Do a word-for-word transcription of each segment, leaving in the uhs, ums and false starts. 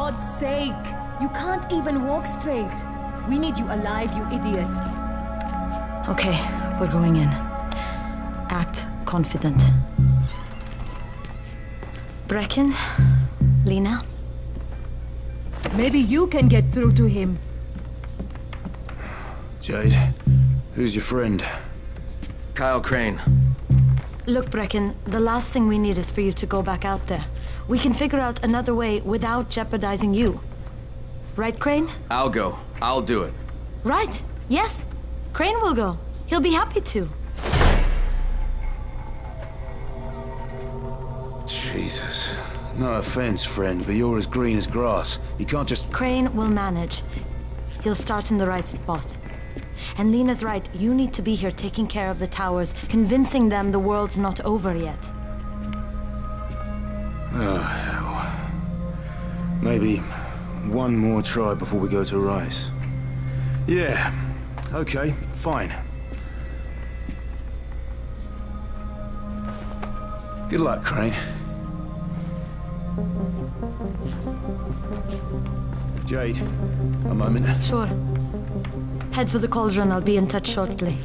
God's sake! You can't even walk straight. We need you alive, you idiot. Okay, we're going in. Act confident. Brecken? Lena? Maybe you can get through to him. Jade, who's your friend? Kyle Crane. Look, Brecken, the last thing we need is for you to go back out there. We can figure out another way without jeopardizing you. Right, Crane? I'll go. I'll do it. Right. Yes. Crane will go. He'll be happy to. Jesus. No offense, friend, but you're as green as grass. You can't just... Crane will manage. He'll start in the right spot. And Lena's right, you need to be here taking care of the towers, convincing them the world's not over yet. Oh, hell. Maybe one more try before we go to Rice. Yeah, okay, fine. Good luck, Crane. Jade, a moment. Sure. Head for the cauldron, I'll be in touch shortly.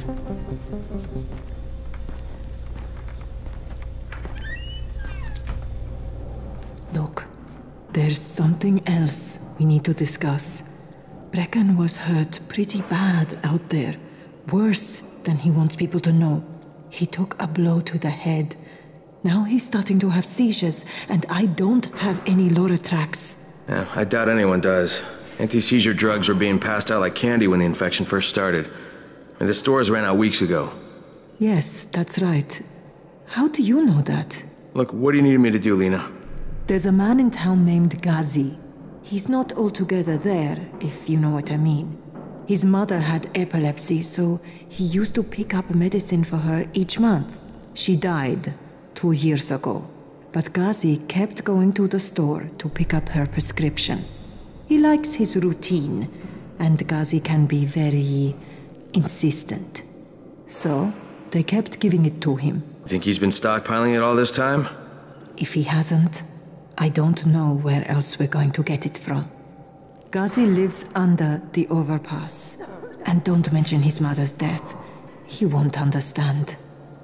Look, there's something else we need to discuss. Brecken was hurt pretty bad out there. Worse than he wants people to know. He took a blow to the head. Now he's starting to have seizures, and I don't have any Loratrax. Yeah, I doubt anyone does. Anti-seizure drugs were being passed out like candy when the infection first started. And the stores ran out weeks ago. Yes, that's right. How do you know that? Look, what do you need me to do, Lena? There's a man in town named Ghazi. He's not altogether there, if you know what I mean. His mother had epilepsy, so he used to pick up medicine for her each month. She died two years ago. But Ghazi kept going to the store to pick up her prescription. He likes his routine, and Ghazi can be very insistent. So, they kept giving it to him. Think he's been stockpiling it all this time? If he hasn't, I don't know where else we're going to get it from. Ghazi lives under the overpass. And don't mention his mother's death. He won't understand.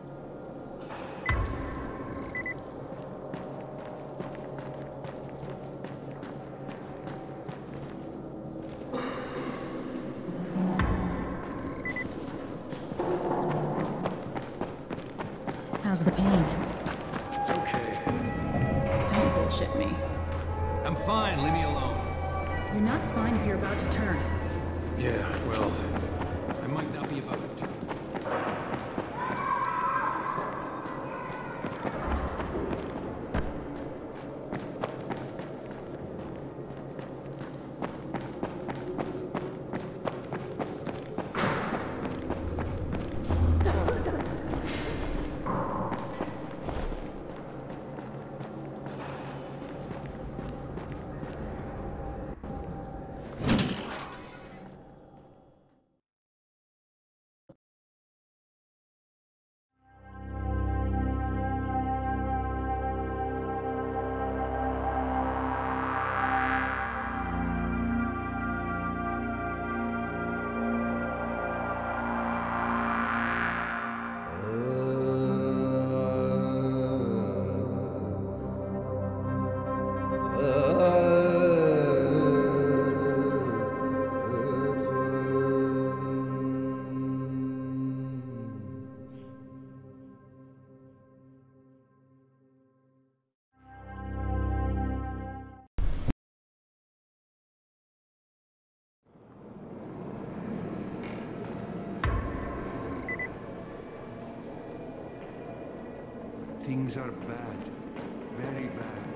How's the pain? It's okay. Don't bullshit me. I'm fine, leave me alone. You're not fine if you're about to turn. Yeah, well, I might not be about to turn. Things are bad. Very bad.